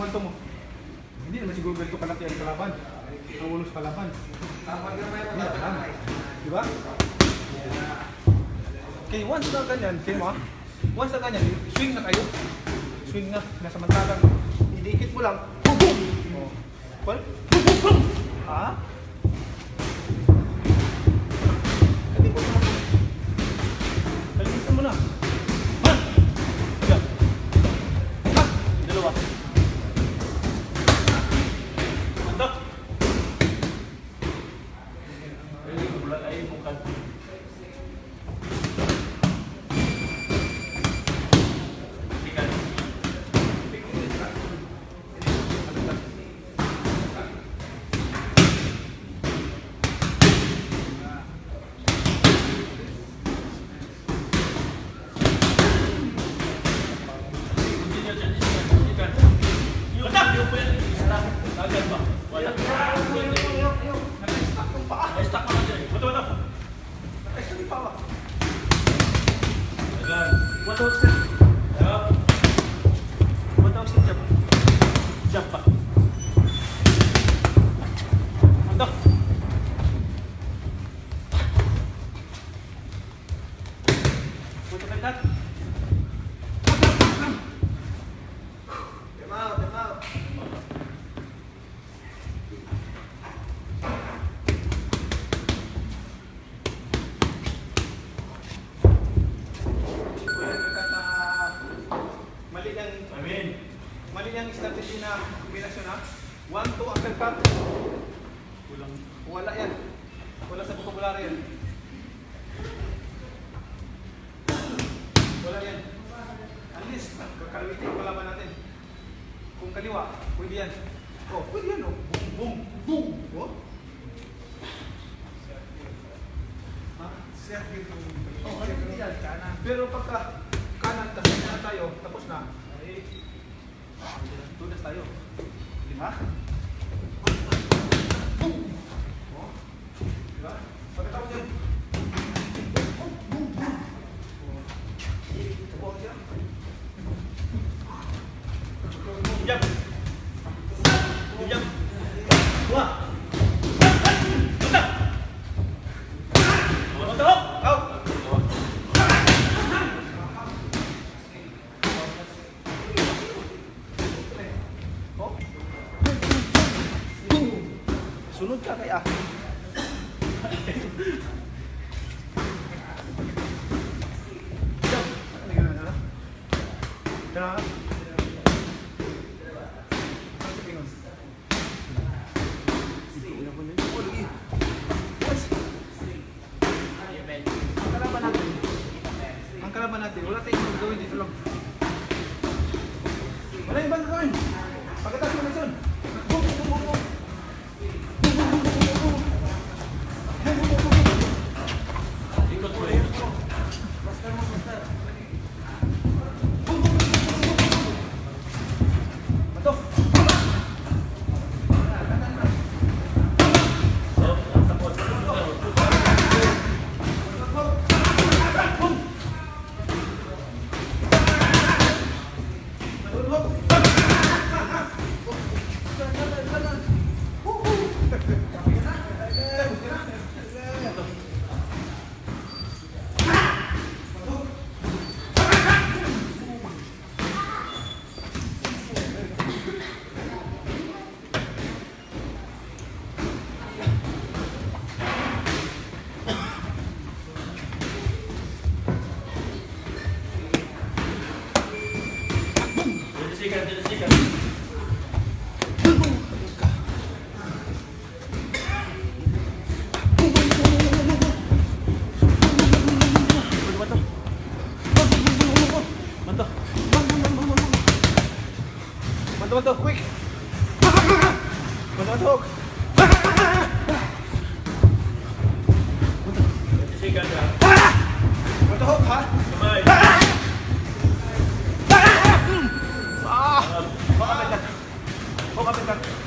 manto mo. Hindi naman siguro ganito kalaki ang kalaban. Ang ulo sa kalaban. Di ba? Okay, once na ganyan, once na ganyan, swing na kayo. Swing na, nasamantalang. Idikit mo lang. Boom, boom! Oh. Well, boom, boom, boom! Ha? Kalimutan mo na. Ha? Diyan. Ha? Dalawa. Manda. Ay, bulat ay mukan. Mali ang strategy na kombinasyon ha. 1, 2, uppercut. Wala yan. Wala sa vocabulary yan. Wala yan. At least, kakalitin yung kalaban natin. Kung kaliwa, pwede yan. Oh, pwede yan oh. Boom, boom, boom. Oh. Ha? Oh, pwede yan. Pero pagka kanan, tapos na tayo, tapos na. Tunas tayo. Diba? Boom! Oh. Diba? Pagkatapos yan. Boom! Boom! Oh. Sabuhan siya. Jump! Jump! Wah! Basta! Basta! Out! Sunod ka kaya. Ang kalaban natin, wala tayong gawin dito lang. Wala yung bang gawin. Pagkatapos mo na yun. Boom, boom, boom, boom. Mantok, quick! Mantok! Mantok, ha? Kapit ka.